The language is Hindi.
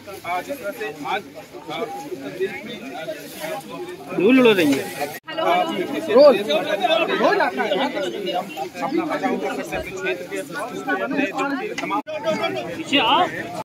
जिस तरह से आज देश में धूल उड़ रही है। अपना बचाव कर सकते क्षेत्र के तमाम